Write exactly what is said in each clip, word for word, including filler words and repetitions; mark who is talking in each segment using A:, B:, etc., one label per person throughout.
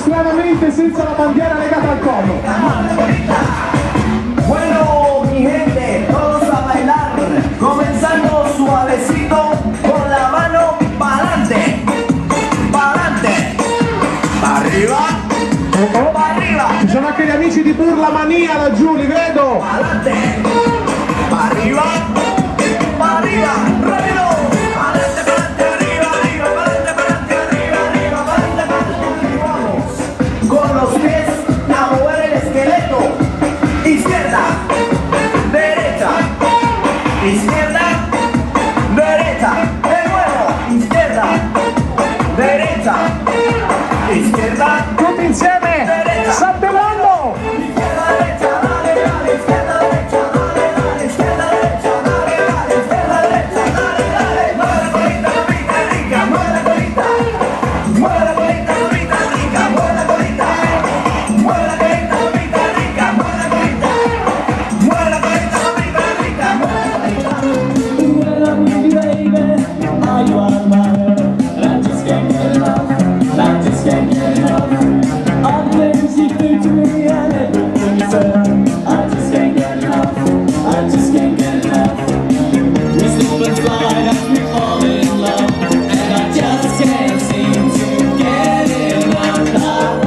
A: stranamente senza la bandiera legata al collo.
B: Bueno, mi gente, todos a bailar, comenzando suavecito con la mano pa'lante, pa'lante, pa' arriba,
A: Oh,
B: pa' arriba,
A: ci sono anche gli amici di Burla Mania laggiù, li vedo.
B: pa'lante, pa' arriba, pa' arriba, rápido, pa'lante, pa'lante, arriba, arriba, pa'lante, pa'lante, arriba, arriba, pa'lante, pa'lante, vamos, con los pies a mover el esqueleto, izquierda, derecha, izquierda, derecha, de nuevo, izquierda, derecha, izquierda,
A: Tutti insieme,
B: derecha,
A: saltellando.
B: izquierda, derecha, dale, dale, izquierda, derecha, dale, dale, izquierda, derecha, dale, dale, izquierda, derecha, dale, dale, mueve la colita, rica, rica, mueve la colita, mueve la colita, rica, rica, mueve la colita, mueve la colita, rica, rica, mueve la colita, mueve la colita, rica, rica, mueve la colita.
C: When I'm with you, baby, are you on my head? And I just can't get enough, and I just can't get enough. All the things you do to me and everything you say, I just can't get enough, I just can't get enough. We slip and slide as we fall in love, and I just can't seem to get enough now.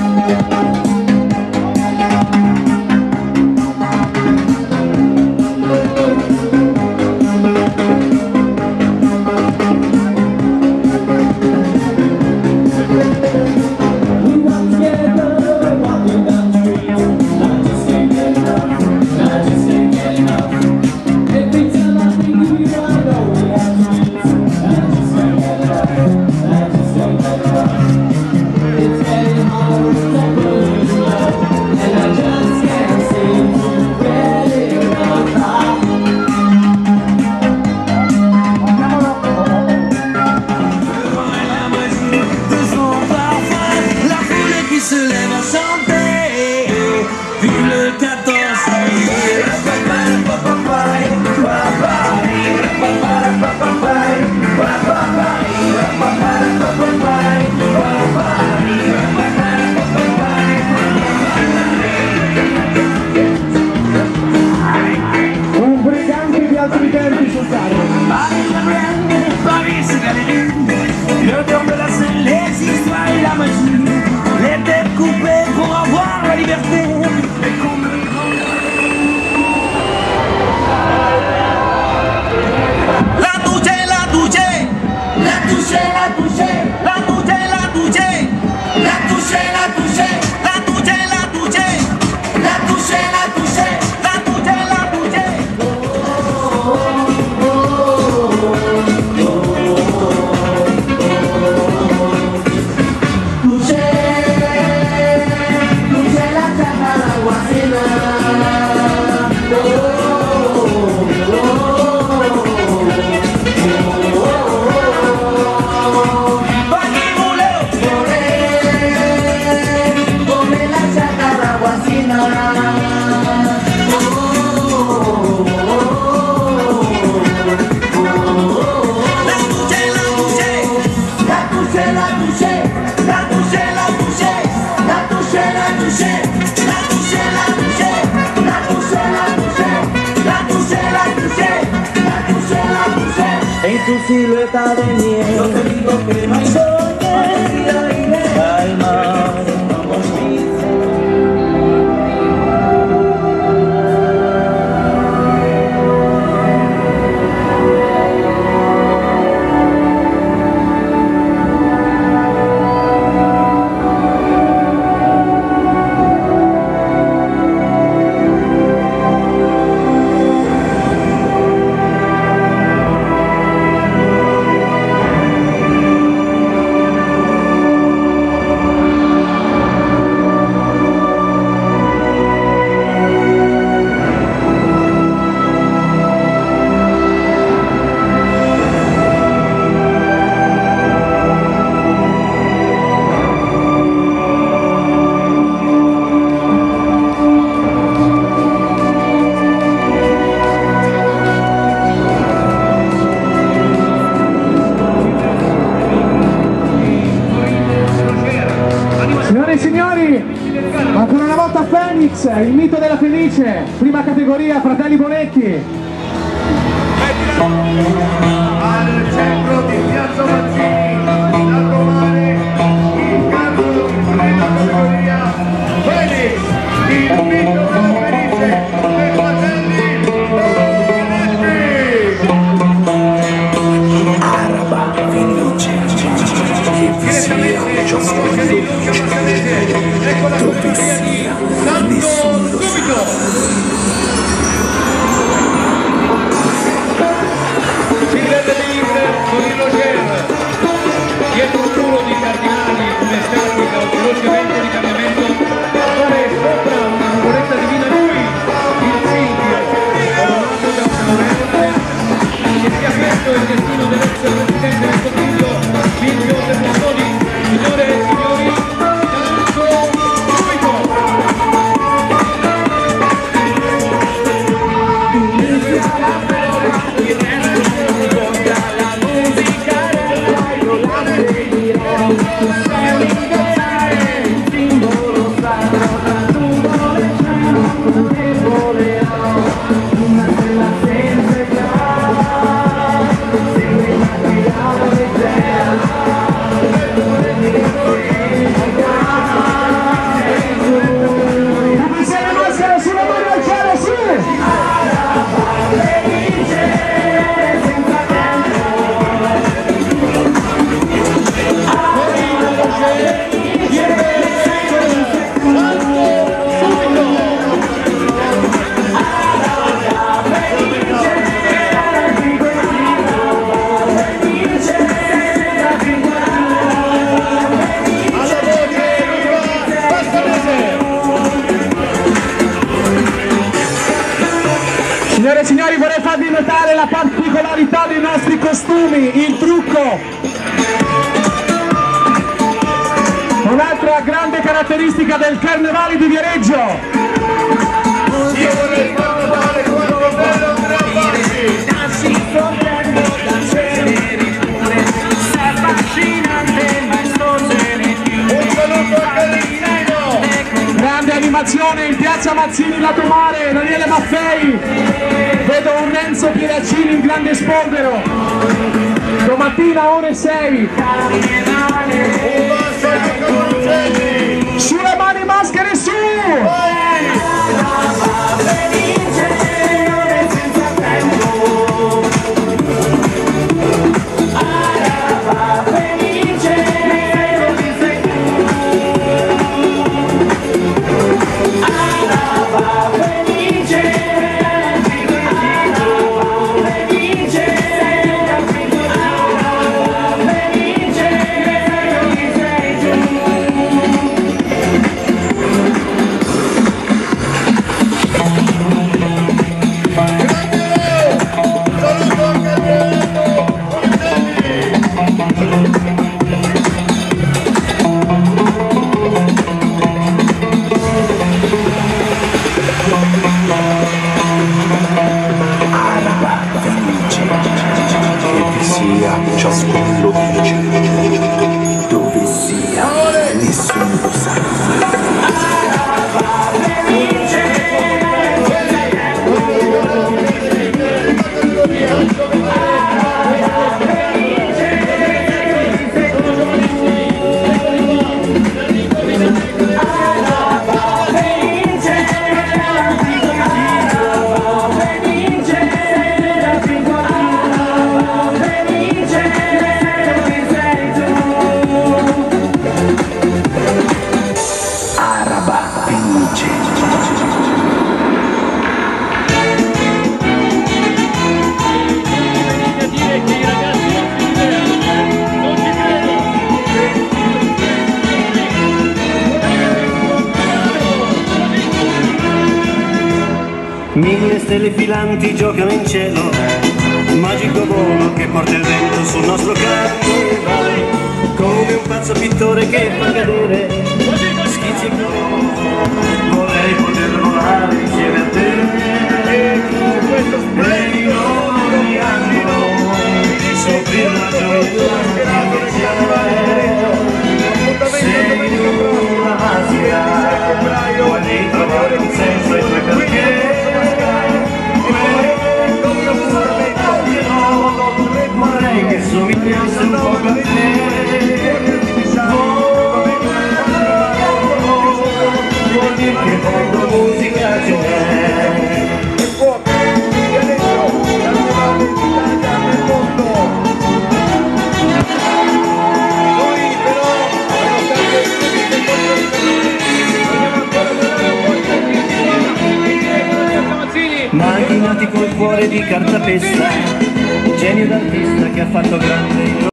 C: We walk together, walking down the street, and I just can't get enough, and I just can't get enough. Every time I think of you, I know we have to meet, and I just can't get enough, and I just can't get enough. It's getting harder to believe in love, and I just can't seem to get enough now.
D: De son parfum, la foule qui se lève à chanter. Vive le quatorze juillet.
A: Un brigante di altri tempi sul carro.
D: Paris, la Brenne, Paris, c'est galerie. Le cœur de la scène, les histoires et la magie. Les têtes coupées pour avoir la liberté. Et qu'on me La touche, la touche, la touche, la touche, la touche, la touche, la touche, la touche, la touche, la touche, la touche, la touche, la touche, la touche.
B: En tu silueta de miel, yo te digo que no hay sol que calma.
A: Phoenix, il mito della Fenice, prima categoria, fratelli Bonetti.
B: Al centro di Piazza Mazzini, da trovare il caso di prima categoria, Phoenix, il mito della Fenice, dei fratelli Bonetti.
E: Araba Fenice, che sia ciascuno dice, dove sia, nessuno lo sa.
F: Dietro un muro di cardinali come statica o veloce vento di cambiamento appare sopra una nuvoletta divina lui, il Cinghia, coronato da un aureola che sia questo il destino dell'ex presidente del Consiglio Silvio Berlusconi. Signore e signori, danzo subito!
A: Signore e signori, vorrei farvi notare la particolarità dei nostri costumi, il trucco. Un'altra grande caratteristica del Carnevale di Viareggio.
B: Io vorrei far notare quanto bello Andrea Bassi. Un saluto a Calentino.
A: Grande animazione in piazza Mazzini lato mare, Daniele Maffei. Vedo un Renzo Pieraccini in grande spolvero. Domattina ore sei.
B: Un basso a Luca Moncelli.
A: Sulle mani, maschere su!
E: Ciascuno lo dice, dove sia, nessuno lo sa.
G: Mille stelle filanti giocano in cielo, magico volo che porta il vento sul nostro carnevale, come un pazzo pittore che fa cadere schizzi e colori. Vorrei poter volare insieme a te, con questo splendido ogni anno, soffrire la gioia della vita. Sei una maschera, quale cuore di cartapesta, genio d'artista che ha fatto grande il